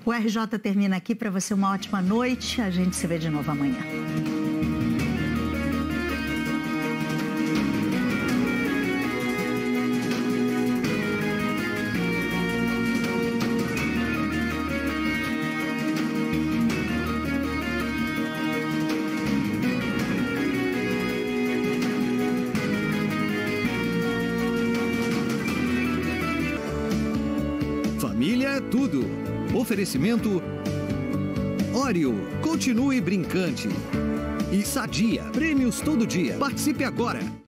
O RJ termina aqui. Para você, uma ótima noite. A gente se vê de novo amanhã. Família é tudo. Oferecimento Oreo, continue brincante. E Sadia, prêmios todo dia. Participe agora.